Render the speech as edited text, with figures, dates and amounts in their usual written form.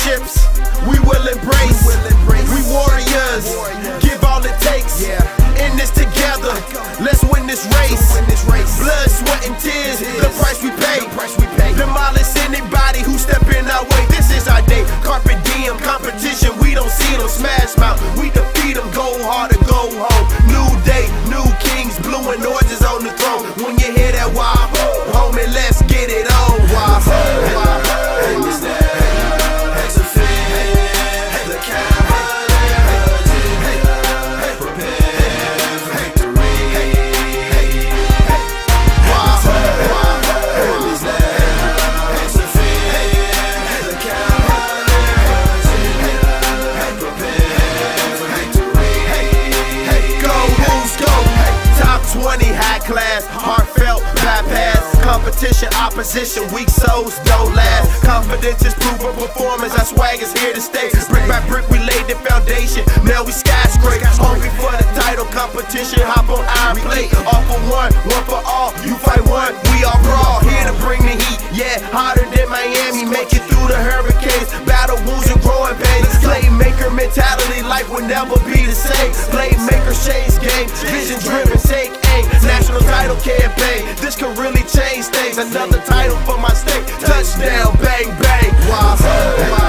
hardships we will embrace. We warriors, give all it takes. In this together, let's win this race. Blood, sweat, and tears, the price we pay. Demolish anybody who step in our way. This is our day. Carpe diem, competition, we don't see them. Smash mouth, we defeat them. Go hard or go home. New day, new kings, blue and orange is on the throne. When you hear that wild, homie, let's get it on. Wild, class, heartfelt, bypass, competition, opposition, weak souls don't last. Confidence is proven performance, our swag is here to stay. Brick by brick we laid the foundation, now we skyscrape. Hungry for the title, competition, hop on our plate. All for one for all, you fight one, we all brawl. Here to bring the heat, yeah, hotter than Miami. Make it through the hurricanes, battle wounds and growing pains. Playmaker mentality, life will never be the same. Playmaker shades game, vision driven, take aim. National title campaign, this could really change things. Another title for my state, touchdown, bang, bang. Wow.